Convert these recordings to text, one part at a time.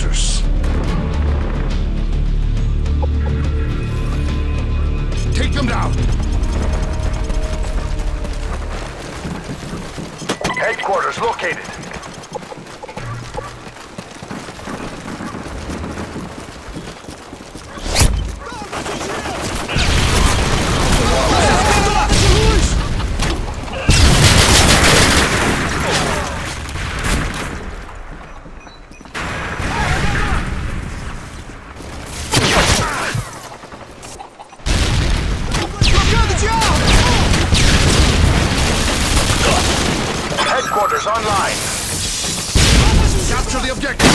headquarters. Take them down. Headquarters located. Headquarters online. Capture the objective.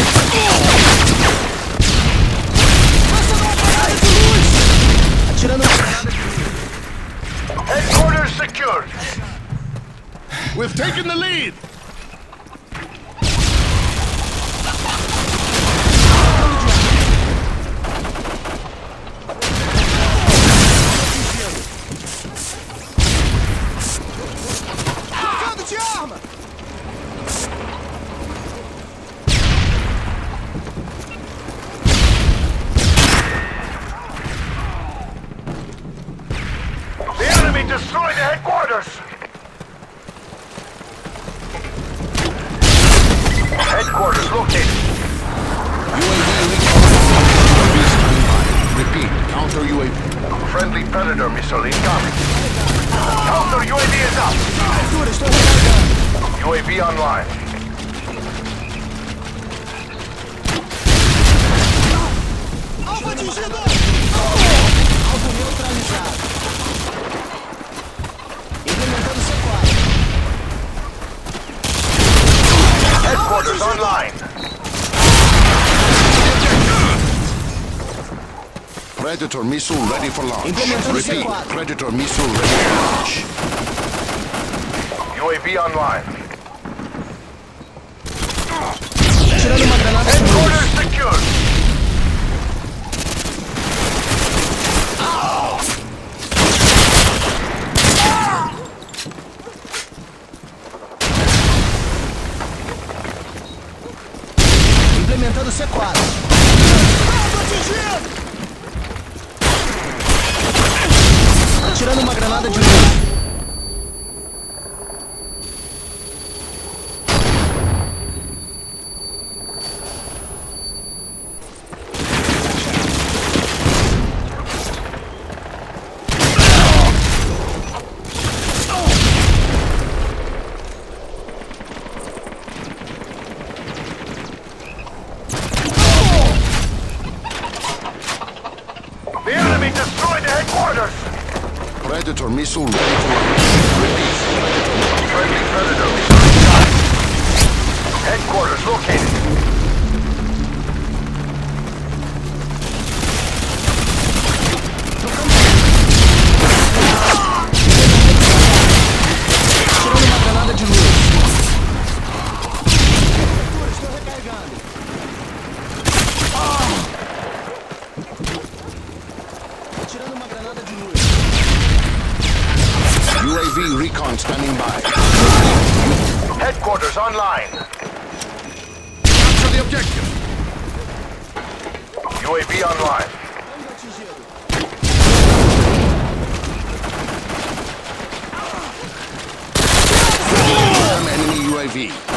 Headquarters secured. We've taken the lead. Destroy the headquarters! Headquarters located. Repeat, counter UAV. Friendly Predator missile incoming. Counter UAV is up. UAV online. Alvo atingido! Alvo neutralizado. Headquarters online. Predator missile ready for launch. Repeat, Predator missile ready for launch. UAV online. Tirando uma granada. Headquarters secured. Implementando C4. Tirando uma granada de luz. Predator missile ready for launch. Repeat, Friendly Predator missile incoming. Headquarters located. Tirando uma granada de luz. Estou recarregando. Tirando uma granada de luz. UAV recon standing by. Headquarters online. Capture the objective. UAV online. Enemy UAV.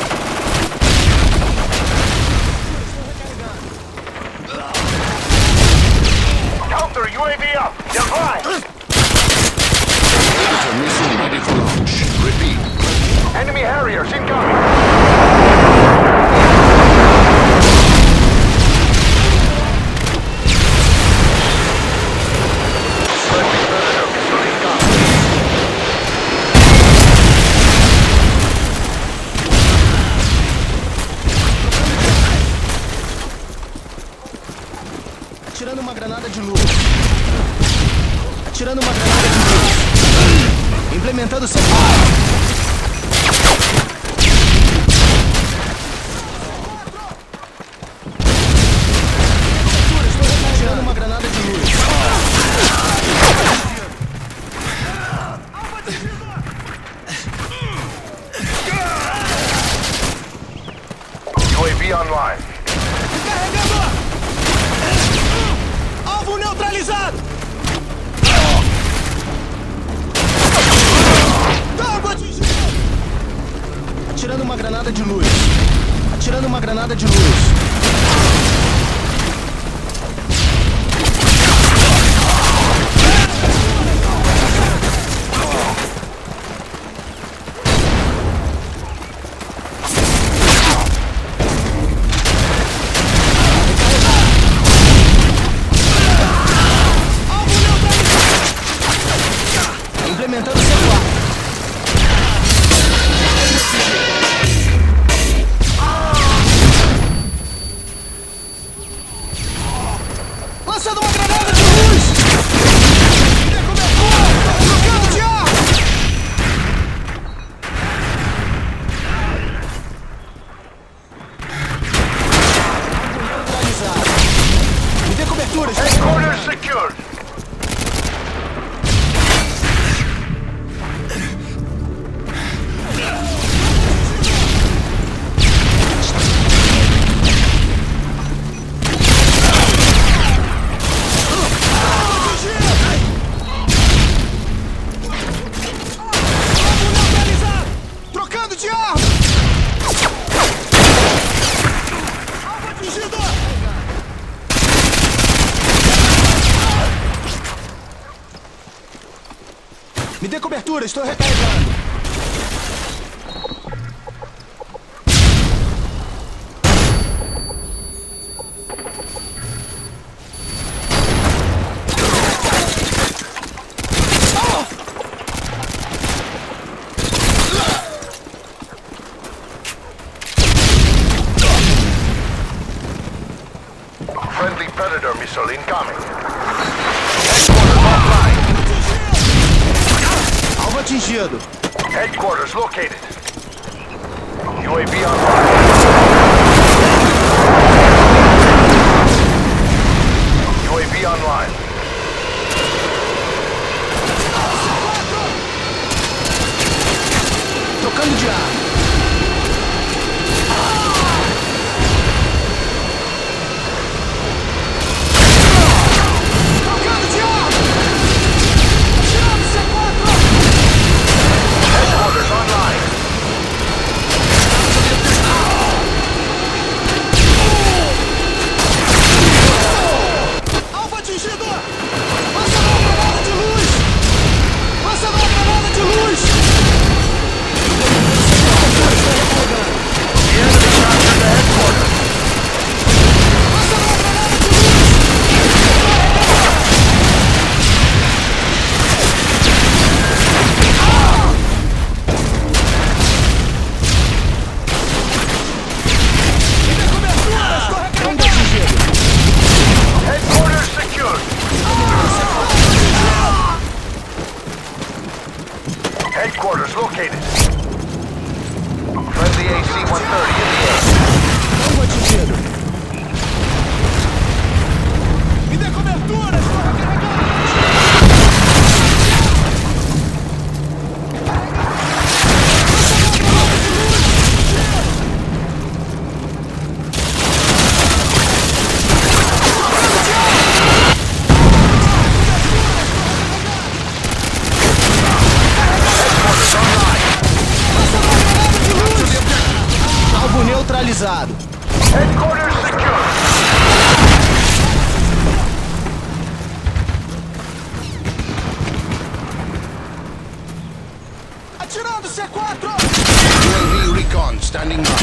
Counter UAV up. Divide. Predator missile ready for launch. Repeat. Enemy Harriers incoming. Friendly Predator missile incoming. Atirando uma granada de luz. Atirando uma granada de luz. Implementando C4. Atirando uma granada de luz. UAV online. Carregando de luz. Atirando uma granada de luz. Implementando C4. Lançando uma granada de luz! Trocando de ar! Me dê cobertura, Headquarters secured. Trocando de arma! Alvo atingido! Me dê cobertura, estou recarregando. Friendly Predator missile incoming. Headquarters offline. Alvo atingido. Headquarters located. UAV online. UAV online. Trocando de ar. Trocando de ar. Tirando C4. Headquarters online. Alvo atingido. Lançando uma granada de luz. Lançando uma granada de luz. The enemy captured the headquarters. Lançando uma granada de luz. Me dê cobertura, estou recarregando. Headquarters secured. Headquarters located. Friendly AC-130 in the air. Alvo atingido. Me dê cobertura, estou recarregando. Headquarters online. Alvo neutralizado. Headquarters secured. Atirando C4. UAV recon standing by.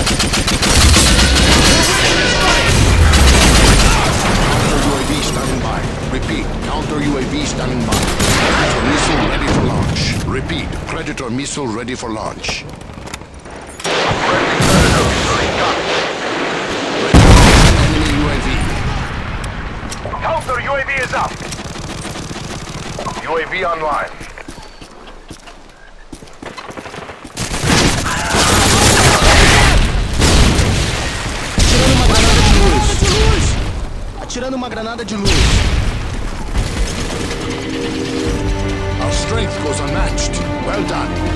Counter UAV standing by. Repeat, counter UAV standing by. Predator missile ready for launch. Repeat, Predator missile ready for launch. Friendly Predator missile incoming. Enemy UAV. Counter UAV is up. UAV online. Atirando uma granada de luz. Our strength goes unmatched. Well done.